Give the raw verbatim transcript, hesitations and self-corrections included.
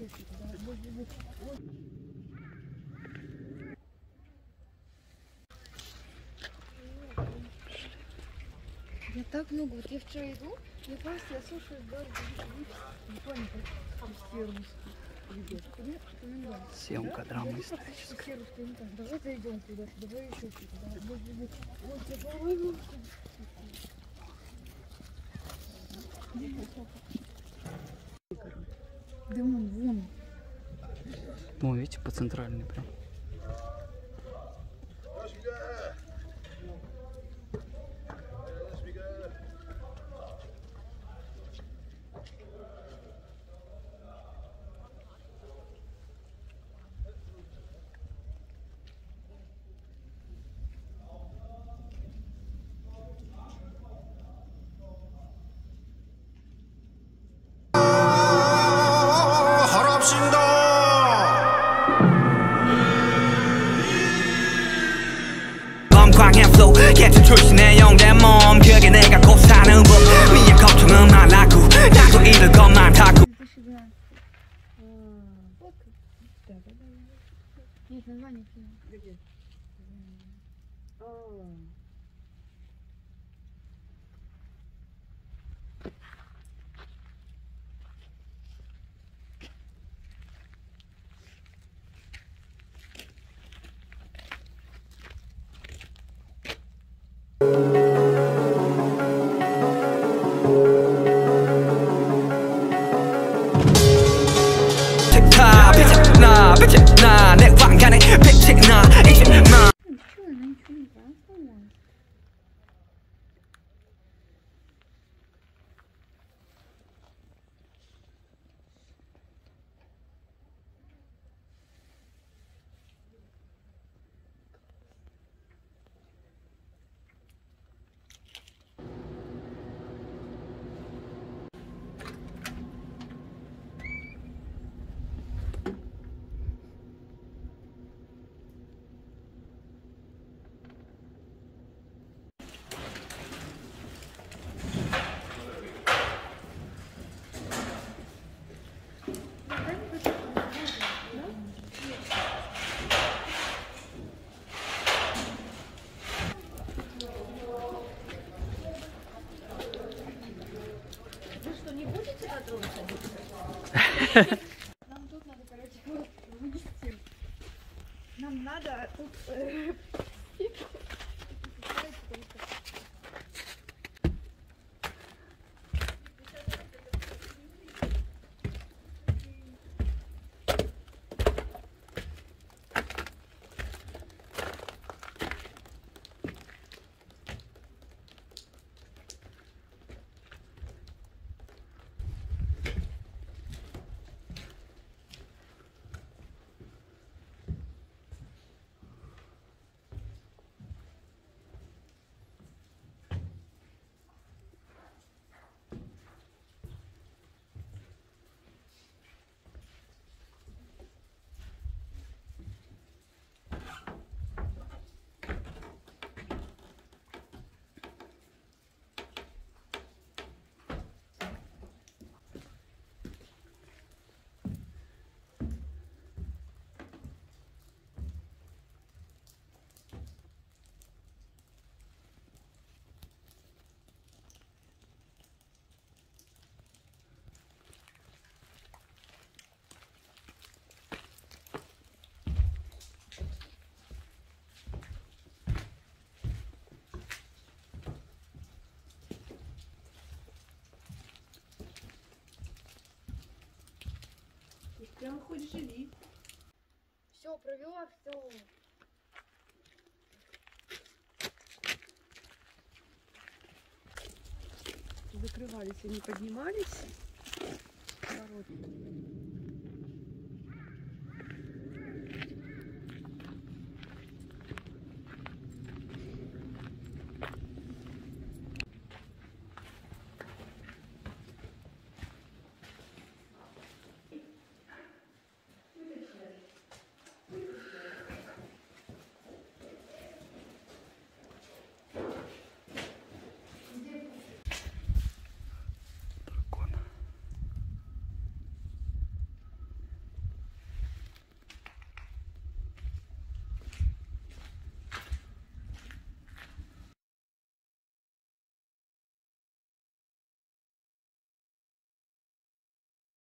Я так много, вот я вчера иду, я просто я слушаю не понял, как все русские. Съемка драмы исторической. Давай зайдем куда-то, давай еще куда-то. Да вон, вон. Ну, видите, по центральной прям. 광야 flow 개체 출신의 영대 몸 그게 내가 곧 사는 법 미의 걱정은 말라고 나도 잃을 것만 타고 Нет, название фильма. Где? 틱타 빛이 나 빛이 나 내 왕관에 빛이 나 이제 나 Ничего, она ничего не красила. Нам тут надо, короче, вынести. Нам надо тут... Прям хоть живи. Все, провела, все. Закрывались, они поднимались. Ворот.